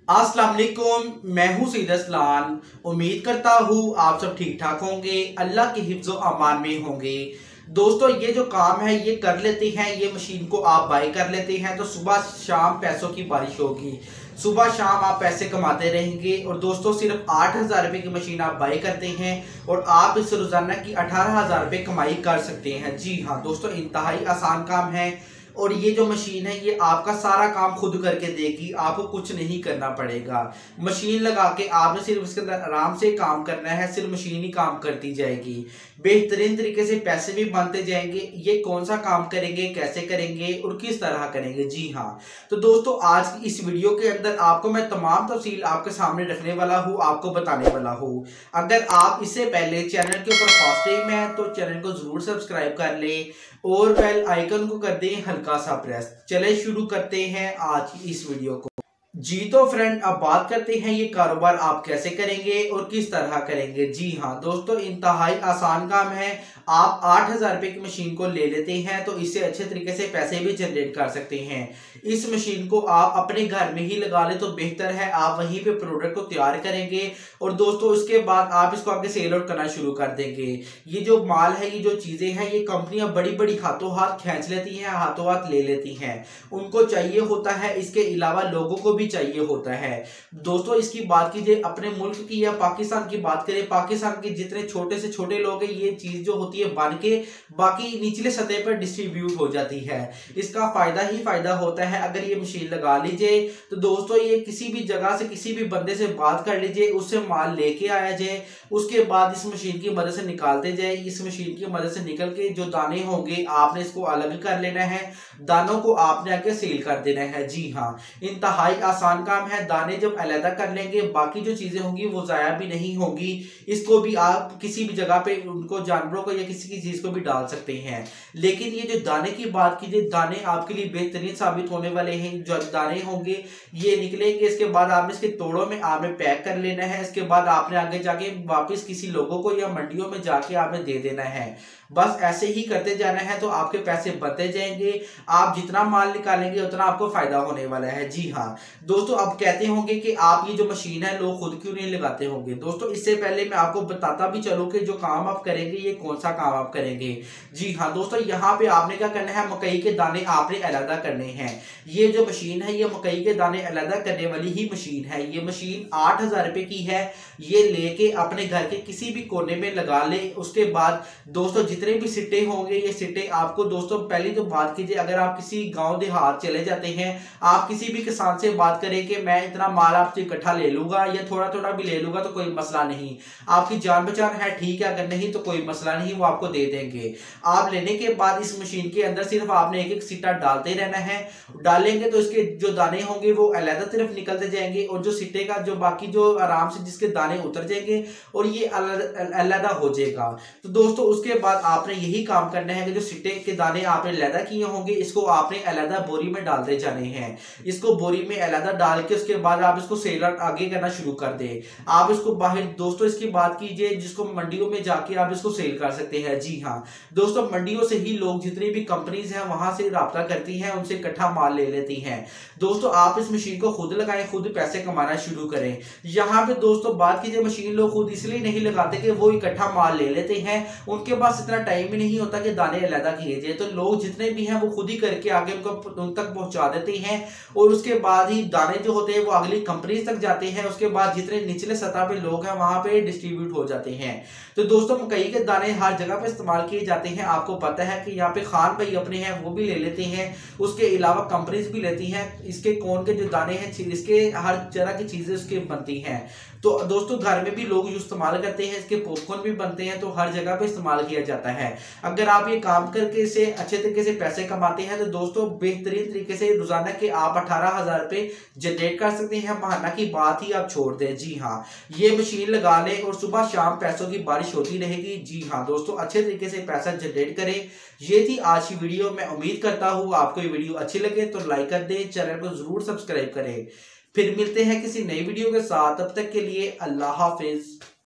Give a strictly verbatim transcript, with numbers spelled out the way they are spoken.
अस्सलाम वालेकुम, मैं हूं सईद असलान। उम्मीद करता हूं आप सब ठीक ठाक होंगे, अल्लाह के हिफ्ज़ो अमान में होंगे। दोस्तों, ये जो काम है ये कर लेते हैं, ये मशीन को आप बाई कर लेते हैं तो सुबह शाम पैसों की बारिश होगी। सुबह शाम आप पैसे कमाते रहेंगे। और दोस्तों, सिर्फ आठ हज़ार रुपये की मशीन आप बाई करते हैं और आप इस रोज़ाना की अठारह हज़ार रुपये कमाई कर सकते हैं। जी हाँ दोस्तों, इंतहाई आसान काम है। और ये जो मशीन है ये आपका सारा काम खुद करके देगी, आपको कुछ नहीं करना पड़ेगा। मशीन लगा के आपने सिर्फ इसके अंदर आराम से काम करना है, सिर्फ मशीन ही काम करती जाएगी। बेहतरीन तरीके से पैसे भी बनते जाएंगे। ये कौन सा काम करेंगे, कैसे करेंगे और किस तरह करेंगे, जी हाँ। तो दोस्तों, आज की इस वीडियो के अंदर आपको मैं तमाम तफसील आपके सामने रखने वाला हूँ, आपको बताने वाला हूँ। अगर आप इससे पहले चैनल के ऊपर फर्स्ट टाइम है तो चैनल को जरूर सब्सक्राइब कर ले और बेल आइकन को कर दें हल्का सा प्रेस। चले शुरू करते हैं आज की इस वीडियो को। जी तो फ्रेंड, अब बात करते हैं ये कारोबार आप कैसे करेंगे और किस तरह करेंगे। जी हाँ दोस्तों, इंतहाई आसान काम है। आप आठ हजार रुपये की मशीन को ले लेते हैं तो इससे अच्छे तरीके से पैसे भी जनरेट कर सकते हैं। इस मशीन को आप अपने घर में ही लगा ले तो बेहतर है, आप वहीं पे प्रोडक्ट को तैयार करेंगे और दोस्तों उसके बाद आप इसको आगे सेल आउट करना शुरू कर देंगे। ये जो माल है, ये जो चीजें हैं, ये कंपनियां बड़ी बड़ी हाथों हाथ खींच लेती हैं, हाथों हाथ ले लेती हैं। उनको चाहिए होता है, इसके अलावा लोगों को भी चाहिए होता है। दोस्तों, इसकी बात कीजिए अपने मुल्क की या पाकिस्तान की बात करें, पाकिस्तान के जितने छोटे से छोटे लोग हैं, ये चीज जो होती है बन के बाकी निचले सतह पर डिस्ट्रीब्यूट हो जाती है। इसका फायदा ही फायदा होता है। अगर ये मशीन लगा लीजिए तो दोस्तों, ये किसी भी जगह से किसी भी बंदे से बात कर लीजिए, उससे माल लेके आया जाए, उसके बाद इस मशीन की मदद से निकालते जाए। इस मशीन की मदद से निकल के जो दाने होंगे आपने इसको अलग कर लेना है, दानों को आपने आगे सील कर देना है। जी हाँ, इंतहाई आसान काम है। दाने जब अलग कर लेंगे, बाकी जो चीजें होंगी वो जाया भी नहीं होंगी। इसको भी आप किसी भी जगह पे उनको जानवरों को या किसी की चीज को भी डाल सकते हैं। लेकिन ये जो दाने की बात कीजिए, दाने आपके लिए बेहतरीन साबित होने वाले हैं। जो दाने होंगे ये निकलेंगे, इसके बाद आपने इसके तोड़ों में आपने पैक कर लेना है। इसके बाद आपने आगे जाके वापस किसी लोगों को या मंडियों में जाके आपने दे देना है। बस ऐसे ही करते जाना है तो आपके पैसे बढ़ते जाएंगे। आप जितना माल निकालेंगे उतना आपको फायदा होने वाला है। जी हाँ दोस्तों, अब कहते होंगे कि आप ये जो मशीन है लोग खुद क्यों नहीं लगाते होंगे। दोस्तों, इससे पहले मैं आपको बताता भी चलूं कि जो काम आप करेंगे ये कौन सा काम आप करेंगे। जी हाँ दोस्तों, यहाँ पे आपने क्या करना है, मकई के दाने आपने अलग करने हैं। ये जो मशीन है ये मकई के दाने अलग करने वाली ही मशीन है। ये मशीन आठ हजार रुपए की है। ये लेके अपने घर के किसी भी कोने में लगा ले। उसके बाद दोस्तों, जितने भी सिट्टे होंगे ये सिट्टे आपको, दोस्तों पहली तो बात कीजिए, अगर आप किसी गांव देहात चले जाते हैं, आप किसी भी किसान से बात करें कि मैं इतना माल आपसे इकट्ठा ले लूंगा या थोड़ा थोड़ा भी ले लूंगा तो कोई मसला नहीं, आपकी जान पहचान है, ठीक है। अगर नहीं तो कोई मसला नहीं, वो आपको दे देंगे। आप लेने के बाद इस मशीन के अंदर सिर्फ आपने एक एक सिट्टा डालते रहना है। डालेंगे तो इसके जो दाने होंगे वो अलग तरफ निकलते जाएंगे और जो सिट्टे का जो बाकी जो आराम से जिसके दाने उतर जाएंगे और ये अलग हो जाएगा। तो दोस्तों, उसके बाद आपने यही काम करना है कि जो सिट्टे के दाने आपने अलग किए होंगे इसको आपने अलग बोरी में डालते जाने हैं। इसको बोरी में अलग डाल के उसके बाद आप इसको सेल आगे करना शुरू कर दे। आप इसको बाहर, दोस्तों इसकी बात कीजिए, जिसको मंडियों में जाके आप इसको सेल कर सकते हैं। जी हाँ दोस्तों, मंडियों से ही लोग जितनी भी कंपनीज हैं वहां से राब्ता करती हैं, उनसे इकट्ठा माल ले लेती हैं। दोस्तों, आप इस मशीन को खुद लगाएं, खुद पैसे कमाना शुरू करें। यहाँ पे दोस्तों बात कीजिए, मशीन लोग खुद इसलिए नहीं लगाते कि वो इकट्ठा माल ले लेते हैं, उनके पास इतना टाइम ही नहीं होता कि दाने अलग किए जाए। तो लोग जितने भी हैं वो खुद ही करके आगे उनको उन तक पहुंचा देते हैं और उसके बाद ही दाने जो होते हैं वो अगली कंपनीज तक जाते हैं। उसके बाद जितने निचले सतह पे लोग हैं वहां पे डिस्ट्रीब्यूट हो जाते हैं। तो दोस्तों, मकई के दाने हर जगह पे इस्तेमाल किए जाते हैं। आपको पता है कि यहाँ पे खान भाई अपने हैं वो भी ले लेते हैं, उसके अलावा कंपनीज भी लेती हैं। इसके कौन के जो दाने हैं, इसके हर तरह की चीजें उसके बनती हैं। तो दोस्तों, घर में भी लोग इस्तेमाल करते हैं, इसके पॉपकॉर्न भी बनते हैं, तो हर जगह पे इस्तेमाल किया जाता है। अगर आप ये काम करके इसे अच्छे तरीके से पैसे कमाते हैं तो दोस्तों बेहतरीन तरीके से रोजाना के आप अठारह हजार रुपये जनरेट कर सकते हैं। बहाना की बात ही आप छोड़ दें। जी हाँ, ये मशीन लगा लें और सुबह शाम पैसों की बारिश होती रहेगी। जी हाँ दोस्तों, अच्छे तरीके से पैसा जनरेट करें। ये थी आज की वीडियो। मैं उम्मीद करता हूँ आपको ये वीडियो अच्छी लगे तो लाइक कर दें, चैनल को जरूर सब्सक्राइब करें। फिर मिलते हैं किसी नई वीडियो के साथ, तब तक के लिए अल्लाह हाफिज।